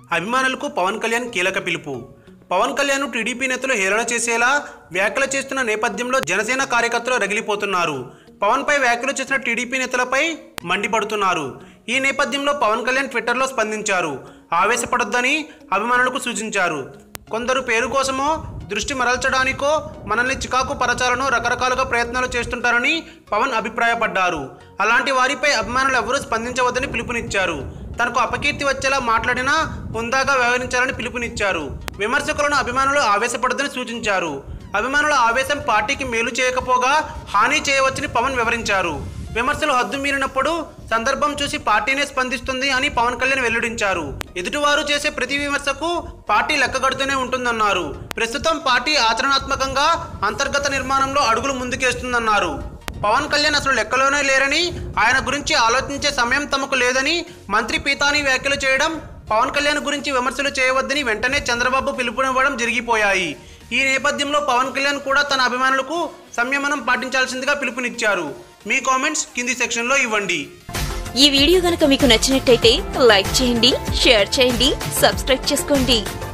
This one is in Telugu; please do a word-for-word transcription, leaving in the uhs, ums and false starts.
అభిమానులకు పవన్ కళ్యాణ్ కీలక పిలుపు. పవన్ కళ్యాణ్ టీడీపీ నేతలు హేళన చేసేలా వ్యాఖ్యలు చేస్తున్న నేపథ్యంలో జనసేన కార్యకర్తలు రగిలిపోతున్నారు. పవన్ పై వ్యాఖ్యలు చేసిన టీడీపీ నేతలపై మండిపడుతున్నారు. ఈ నేపథ్యంలో పవన్ కళ్యాణ్ ట్విట్టర్లో స్పందించారు. ఆవేశపడొద్దని అభిమానులకు సూచించారు. కొందరు పేరు కోసమో దృష్టి మరల్చడానికో మనల్ని చికాకు పరచాలను రకరకాలుగా ప్రయత్నాలు చేస్తుంటారని పవన్ అభిప్రాయపడ్డారు. అలాంటి వారిపై అభిమానులు ఎవరూ స్పందించవద్దని పిలుపునిచ్చారు. తనకు అపకీర్తి వచ్చేలా మాట్లాడినా హుందాగా వ్యవహరించాలని పిలుపునిచ్చారు. విమర్శకులను అభిమానులు ఆవేశపడొద్దని సూచించారు. అభిమానుల ఆవేశం పార్టీకి మేలు చేయకపోగా హాని చేయవచ్చని పవన్ వివరించారు. విమర్శలు హద్దు మీరినప్పుడు సందర్భం చూసి పార్టీనే స్పందిస్తుంది అని పవన్ కళ్యాణ్ వెల్లడించారు. ఎదుటివారు చేసే ప్రతి విమర్శకు పార్టీ లెక్కగడుతూనే ఉంటుందన్నారు. ప్రస్తుతం పార్టీ ఆచరణాత్మకంగా అంతర్గత నిర్మాణంలో అడుగులు ముందుకేస్తుందన్నారు. పవన్ కళ్యాణ్ అసలు లెక్కలోనే లేరని, ఆయన గురించి ఆలోచించే సమయం తమకు లేదని మంత్రి పీతాని వ్యాఖ్యలు చేయడం, పవన్ కళ్యాణ్ గురించి విమర్శలు చేయవద్దని వెంటనే చంద్రబాబు పిలుపునివ్వడం జరిగిపోయాయి. ఈ నేపథ్యంలో పవన్ కళ్యాణ్ కూడా తన అభిమానులకు సంయమనం పాటించాల్సిందిగా పిలుపునిచ్చారు. మీ కామెంట్స్ కింది సెక్షన్లో ఇవ్వండి. ఈ వీడియో గనుక మీకు నచ్చినట్టయితే లైక్ చేయండి, షేర్ చేయండి, సబ్స్క్రైబ్ చేసుకోండి.